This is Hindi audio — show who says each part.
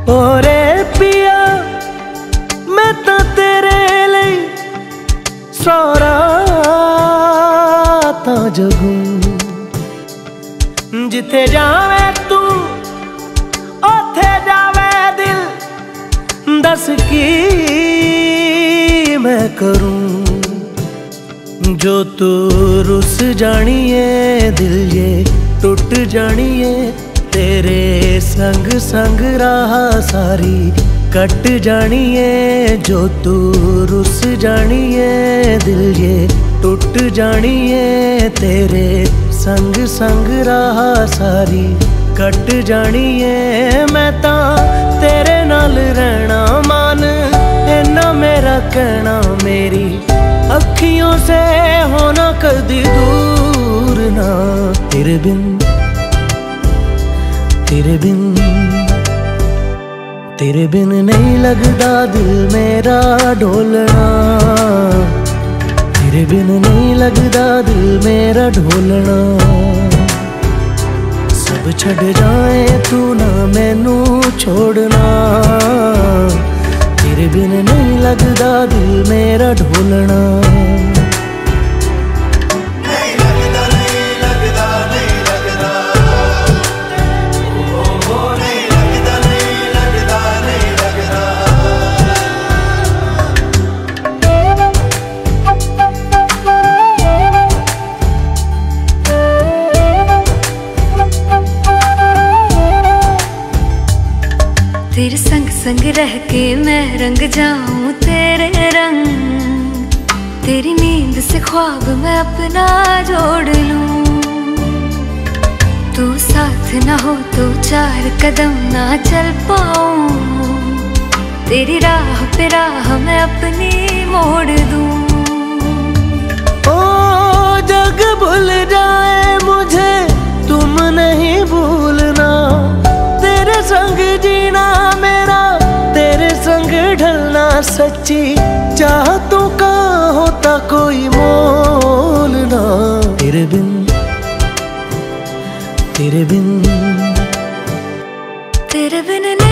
Speaker 1: ओरे पिया मैं तो तेरे लिए सारा ता जगू जिथे जावे तू ओथे जावे दिल दस की मैं करूं जो तू रुस जानिए दिल ये टूट जानिए तेरे संग संग राह सारी कट जानिए जो तू रुस जानिए दिल ये टूट जानिए तेरे संग संग राह सारी कट जानिए मैं ता तेरे नाल रहना मान इन्ना मेरा कहना मेरी अखियों से होना कदी दूर ना तेरे बिन नहीं लगदा दिल मेरा ढोलना तेरे बिन नहीं लगदा दिल मेरा ढोलना सब छड़ जाए तू ना मैनू छोड़ना तेरे बिन नहीं लगदा दिल मेरा ढोलना
Speaker 2: तेरे संग संग रह के मैं रंग जाऊं तेरे रंग तेरी नींद से ख्वाब मैं अपना जोड़ लूं तू साथ ना हो तो चार कदम ना चल पाऊं तेरी राह पे राह मैं अपनी मोड़ दूं
Speaker 1: ओ जग भूल जाए मुझे तुम नहीं भूलना तेरे संग जीना मेरा तेरे संग ढलना सच्ची चाहतों का होता कोई मोल ना तेरे बिन
Speaker 2: तेरे बिन